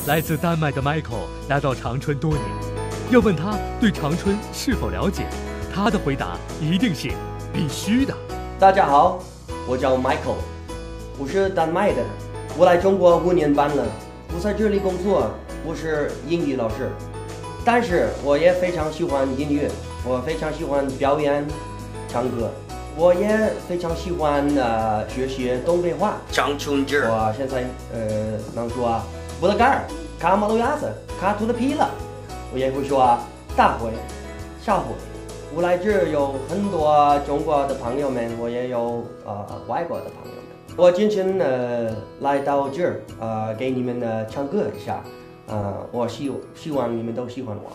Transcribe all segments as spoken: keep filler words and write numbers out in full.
来自丹麦的 Michael 来到长春多年，要问他对长春是否了解，他的回答一定是必须的。 大家好，我叫 Michael， 我是丹麦的，我来中国五年半了，我在这里工作，我是英语老师，但是我也非常喜欢音乐，我非常喜欢表演、唱歌。我也非常喜欢呃学习东北话，长春劲儿。我现在呃能说啊，不得干儿，卡马路牙子，卡秃的皮了。我也会说啊，大会、小会。我来这儿有很多中国的朋友们，我也有呃外国的朋友们。我今天呃来到这儿呃给你们呃唱歌一下，呃我希希望你们都喜欢我。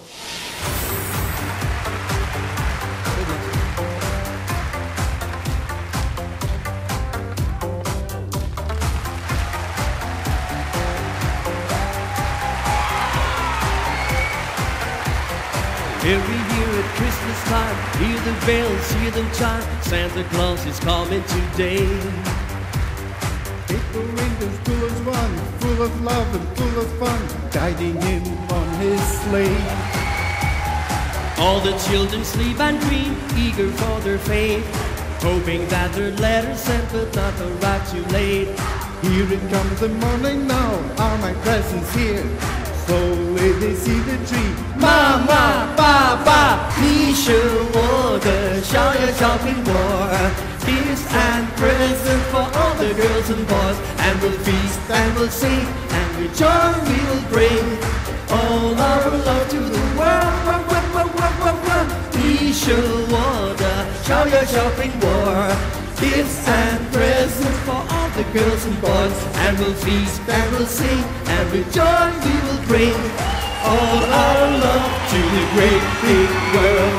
Every year at Christmas time, hear the bells, hear them chime. Santa Claus is coming today. April winter's full of fun, full of love and full of fun, guiding him on his sleigh. All the children sleep and dream, eager for their fate, hoping that their letters sent but not arrive too late. Here it comes the morning now, are my presents here? Slowly they see the tree. 妈妈，爸爸，你是我的小呀小苹果。Gifts and presents for all the girls and boys, and we'll feast and we'll sing, and with joy we will bring all our love to the world. 你是我的小呀小苹果。Gifts and presents for all the girls and boys, and we'll feast and we'll sing, and with joy we will bring all our love to the great big world.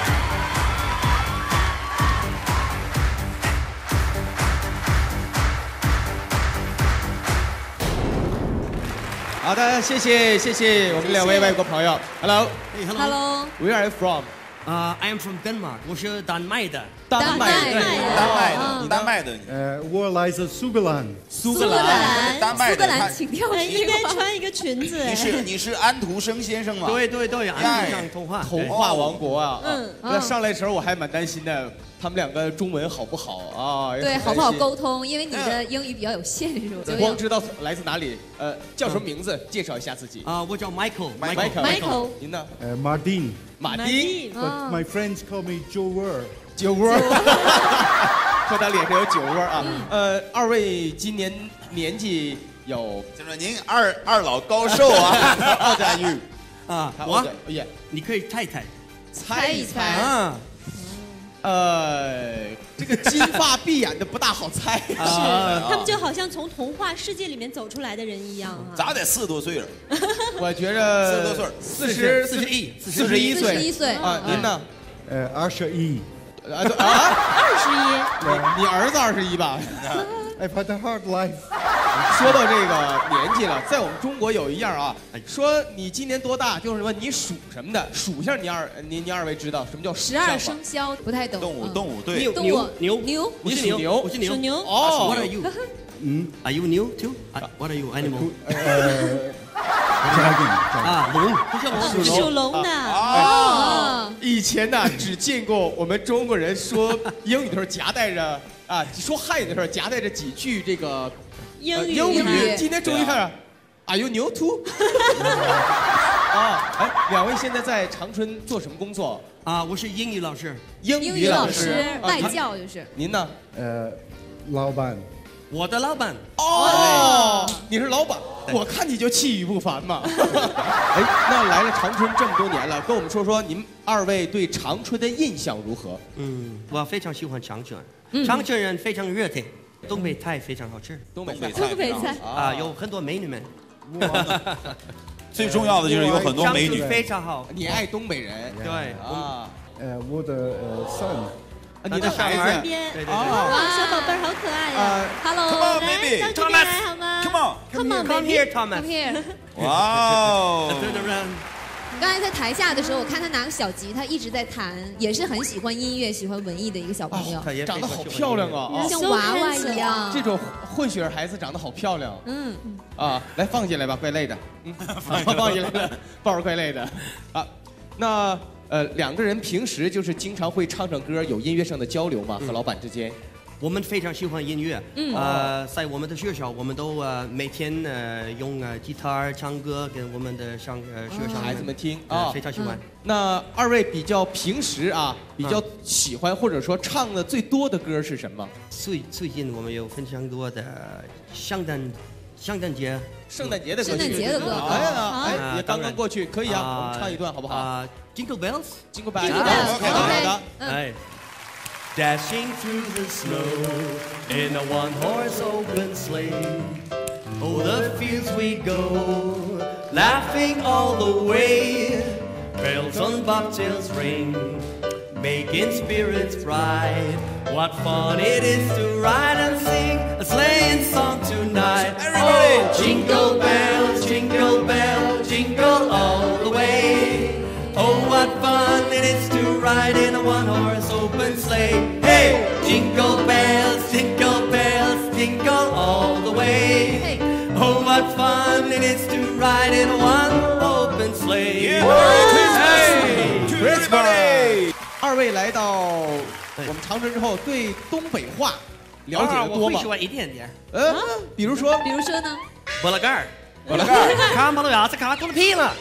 好的，谢谢谢谢我们两位外国朋友。Hello， Hey, hello. Hello. Where are you from? Uh, I am from Denmark. 我是丹麦的。 丹麦的， 丹麦的，丹麦的。 呃，我来自苏格兰。 苏格兰， 丹麦的， 苏格兰，请跳应该穿一个裙子。 你是你是安徒生先生吗？ 对对对，安徒生童话， 童话王国啊。 嗯， 那上来时候我还蛮担心的，他们两个中文好不好啊？ 对，好不好沟通？因为你的英语比较有限，是吧？ 光知道来自哪里，呃，叫什么名字？介绍一下自己。 啊，我叫 Michael。Michael。您呢？ 呃 ，Martin。 马丁。 But my friends call me 酒窝。 酒窝。说他脸上有酒窝啊。呃，二位今年年纪有？ 就说您二二老高寿啊？二大玉。 啊，我也， 你可以猜猜， 猜一猜啊。 呃，这个金发碧眼的不大好猜。 是，他们就好像从童话世界里面走出来的人一样啊。 咋得四十多岁了？ 我觉着四十多岁， 四十四十一， 四十一岁， 四十一岁啊，您呢？ 呃，二十一。 啊啊， 二十一。 你儿子二十一吧 ？I've had a hard life。 说到这个年纪了，在我们中国有一样啊，说你今年多大，就是问你属什么的，属相你二你你二位知道什么叫十二生肖？不太懂。 动物动物对。 牛牛牛牛， 你是牛，我是牛。 属牛。 哦 What are you? 嗯 Are you new too? What are you animal? 呃 ，dragon。 啊，龙，不是龙， 属龙的。 哦。 以前呢，只见过我们中国人说英语的时候夹带着啊，说汉语的时候夹带着几句这个。 英语， 英语，今天终于看上 ，Are you new too？ 啊，哎，两位现在在长春做什么工作？ 啊，我是英语老师， 英语老师， 外教就是。 您呢？ 呃，老板。 我的老板。 哦，你是老板，我看你就气宇不凡嘛。哎，那来了长春这么多年了，跟我们说说您二位对长春的印象如何？ 嗯，我非常喜欢长春，长春人非常热情。 东北菜非常好吃， 东北菜， 东北菜啊，有很多美女们。 最重要的就是有很多美女， 非常好。 你爱东北人， 对啊。 呃，我的呃 son， 你的孩子， 对对对。哇，小宝贝儿好可爱呀 ！Hello， 来，张姐来好吗 ？Come on，Come on，Come here，Thomas。Come here。 哇哦。 Turn around。 刚才在台下的时候，我看他拿个小吉他一直在弹，也是很喜欢音乐、喜欢文艺的一个小朋友。 哦、长得好漂亮啊！ 像娃娃一样。 这种混血儿孩子长得好漂亮。嗯。啊，来放进来吧，怪累的。嗯，放进来了，抱着怪累的。啊，那呃，两个人平时就是经常会唱唱歌，有音乐上的交流吗？和老板之间？ 我们非常喜欢音乐，嗯，呃，在我们的学校，我们都呃每天呃用呃吉他唱歌给我们的上呃学生孩子们听啊， 非常喜欢。 那二位比较平时啊比较喜欢或者说唱的最多的歌是什么？ 最最近我们有非常多的圣诞圣诞节圣诞节的歌曲， 圣诞节的歌， 哎呀，哎，也刚刚过去，可以啊，我们唱一段好不好？ 啊 ，Jingle Bells，Jingle Bells， 好的好的， 哎。Dashing through the snow in a one-horse open sleigh. Oh, the fields we go, laughing all the way. Bells on bobtails ring, making spirits bright. What fun it is to ride and sing a sleighing song tonight. Everybody! Oh, jingle bells, jingle bells, jingle all the way. Oh, what fun it is to ride in a one-horse open sleigh. Hey, jingle bells, jingle bells, jingle all the way. Hey. Oh, what fun it is to ride in a one open sleigh. Merry Christmas! 二位来到我们长春之后，对东北话了解的多吗？ 我会说一点点。 呃，比如说， 比如说呢？ 拨拉盖儿， 拨拉盖儿， 看不到牙，这看狗屁了。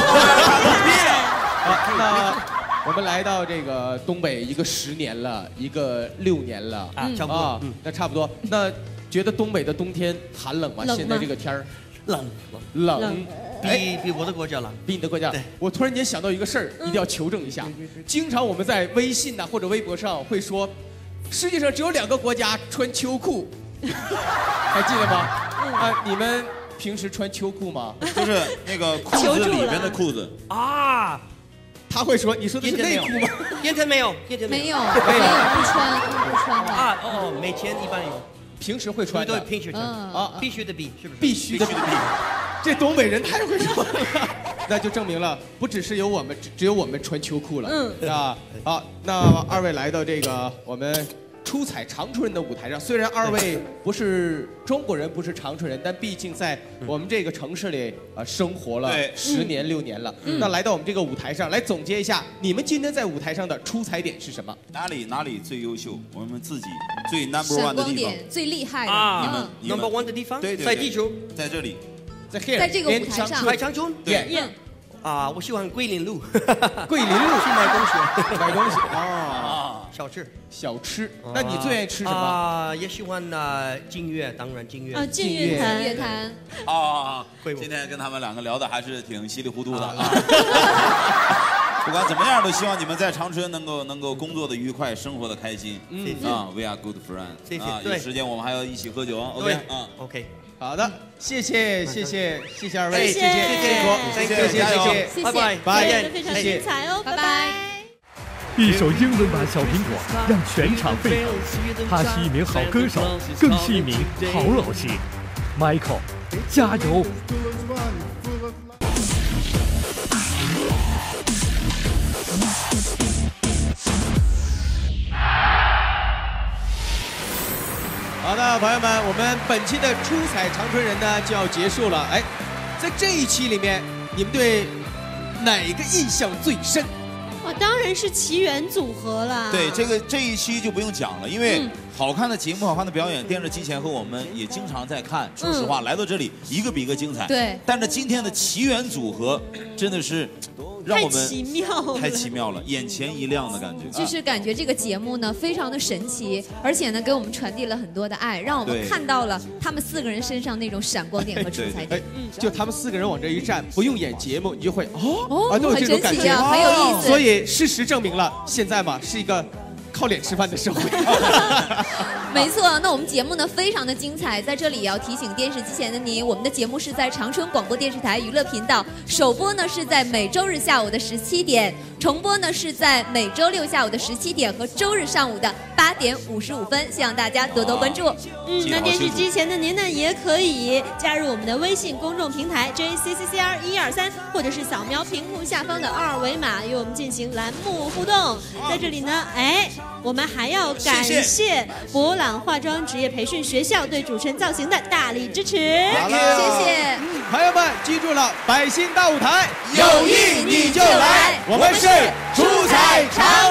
好，那我们来到这个东北一个十年了，一个六年了啊，差不多， 那差不多。那觉得东北的冬天寒冷吗？现在这个天儿， 冷冷冷， 比比我的国家冷， 比你的国家。我突然间想到一个事儿，一定要求证一下。经常我们在微信呐或者微博上会说，世界上只有两个国家穿秋裤，还记得吗？啊，你们平时穿秋裤吗？ 就是那个裤子里边的裤子啊。 他会说：“你说的是内裤吗？” 天天没有，天天没有，没有，不穿，不穿的啊。哦，每天一般有， 平时会穿的， 对，平时穿啊，必须的必，是不是？ 必须的必。这东北人太会说了，那就证明了，不只是有我们，只只有我们穿秋裤了，嗯啊。好，那二位来到这个我们出彩长春人的舞台上，虽然二位不是中国人，不是长春人，但毕竟在我们这个城市里啊、呃、生活了十年六年了。嗯、那来到我们这个舞台上，来总结一下，你们今天在舞台上的出彩点是什么？ 哪里哪里最优秀？我们自己最 number one 的地方， 最厉害的啊 ，number one 的地方， 对对， 在地球， 在这里， 在 here， 在这个舞台上， 在长春， 对。 啊，我喜欢桂林路， 桂林路去买东西， 买东西啊， 小吃， 小吃。那你最爱吃什么？ 啊，也喜欢呢金乐，当然金乐， 啊，金乐坛， 乐坛。 啊，今天跟他们两个聊的还是挺稀里糊涂的啊。不管怎么样，都希望你们在长春能够能够工作的愉快，生活的开心。嗯啊 ，We are good friends。 谢谢。 啊，有时间我们还要一起喝酒。OK 啊 ，OK。 好的，谢谢谢谢谢谢二位， 谢谢谢谢辛苦，谢谢谢谢， 拜拜， 拜，非常精彩哦，拜拜。 一首英文版《小苹果》让全场沸腾。他是一名好歌手，更是一名好老师。Michael， 加油！ 好的，朋友们，我们本期的出彩长春人呢就要结束了。哎，在这一期里面，你们对哪个印象最深？ 哦，当然是奇缘组合了。 对，这个这一期就不用讲了，因为好看的节目、好看的表演，电视机前和我们也经常在看。说实话，来到这里一个比一个精彩。 对。 但是今天的奇缘组合真的是让我们太奇妙了， 太奇妙了，眼前一亮的感觉。 就是感觉这个节目呢非常的神奇，而且呢给我们传递了很多的爱，让我们看到了他们四个人身上那种闪光点和出彩点。 嗯，就他们四个人往这一站，不用演节目，你就会哦啊，都有这种感觉， 很有意思。 所以事实证明了，现在嘛是一个靠脸吃饭的社会。 没错，那我们节目呢非常的精彩，在这里也要提醒电视机前的您，我们的节目是在长春广播电视台娱乐频道首播呢是在每周日下午的十七点，重播呢是在每周六下午的十七点和周日上午的八点五十五分，希望大家多多关注。 嗯，那电视机前的您呢，也可以加入我们的微信公众平台 J C C C R 一二三，或者是扫描屏幕下方的二维码，与我们进行栏目互动。在这里呢，哎，我们还要感谢博朗化妆职业培训学校对主持人造型的大力支持。 好了， 谢谢。 朋友们，记住了，百姓大舞台， 有意你就来，我们是出彩长